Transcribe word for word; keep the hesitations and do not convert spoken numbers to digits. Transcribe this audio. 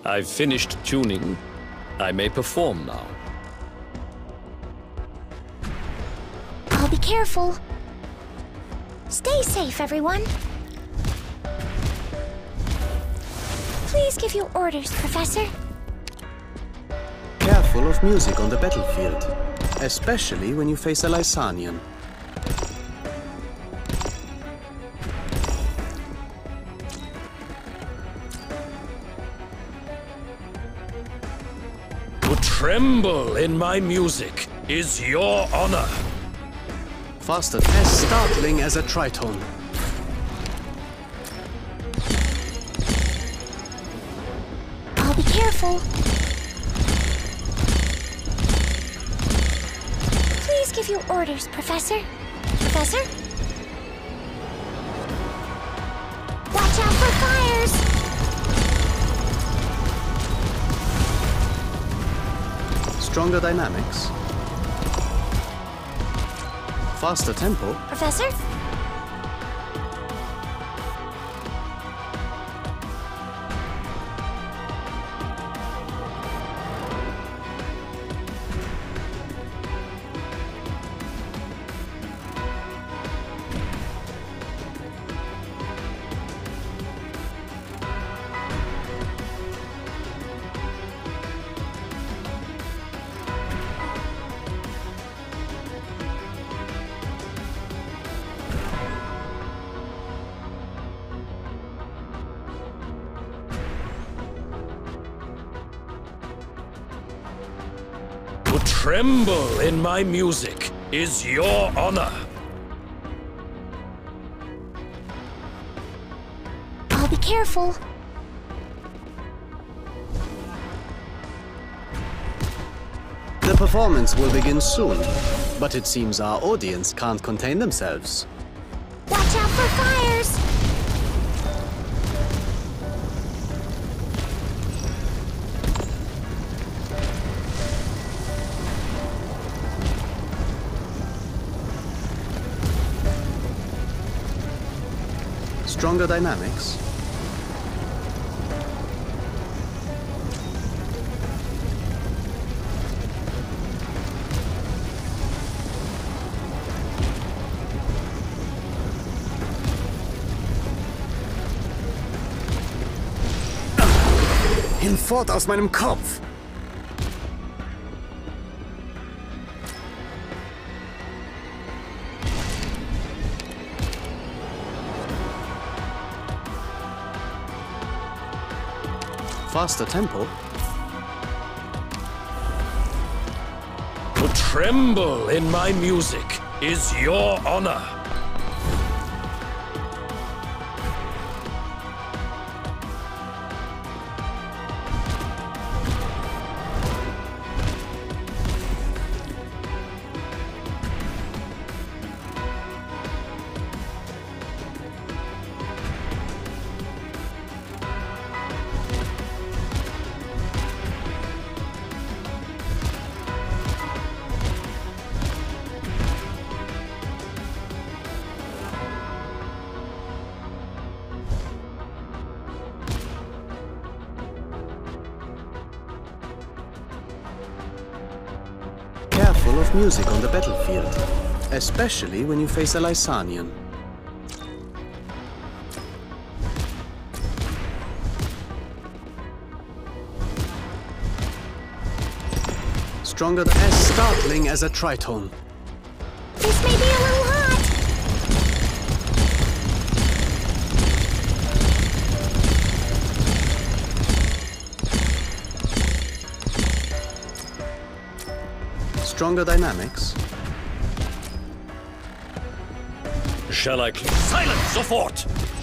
I've finished tuning. I may perform now. I'll be careful. Stay safe, everyone. Please give your orders, Professor. Careful of music on the battlefield, especially when you face a Lysanian. To tremble in my music is your honor. Faster, as startling as a tritone. I'll be careful. Please give your orders, Professor. Professor? Watch out for fires! Stronger dynamics. Faster tempo. Professor? To tremble in my music is your honor. I'll be careful. The performance will begin soon, but it seems our audience can't contain themselves. Watch out for fires! Stronger dynamics. Hinfort aus meinem Kopf! Faster tempo. To tremble in my music is your honor. Careful of music on the battlefield, especially when you face a Lysanian. Stronger than as startling as a tritone. This may be a little hot! Stronger dynamics. Shall I cl- Silence, sofort!